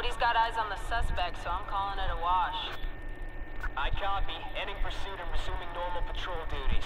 Nobody's got eyes on the suspect, so I'm calling it a wash. I copy. Ending pursuit and resuming normal patrol duties.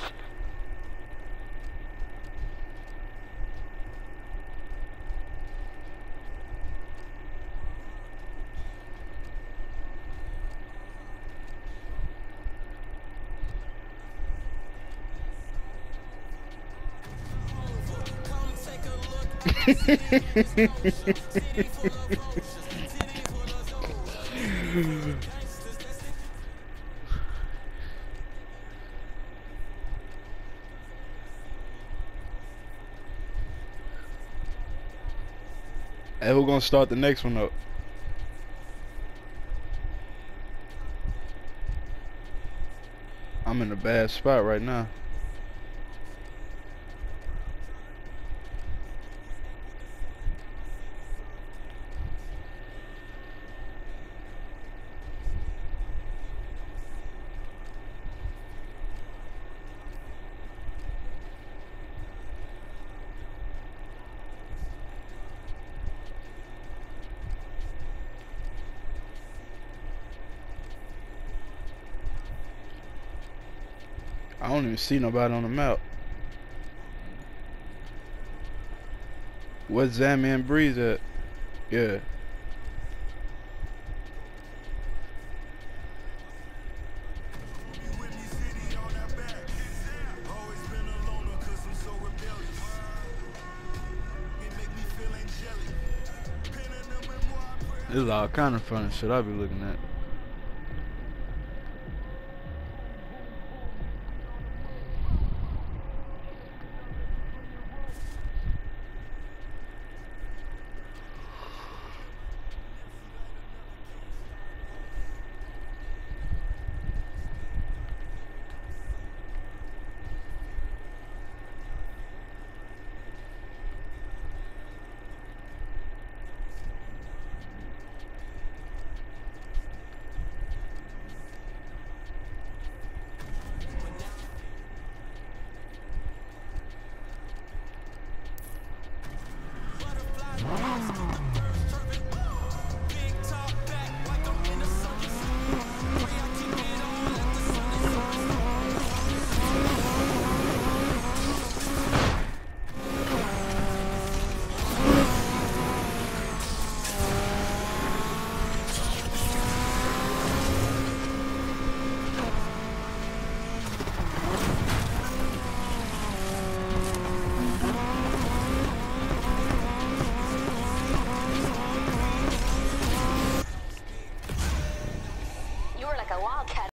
Hey, we're gonna start the next one up. I'm in a bad spot right now. I don't even see nobody on the map. Where's Zammy and Breeze at? Yeah. This is all kind of funny shit I be looking at.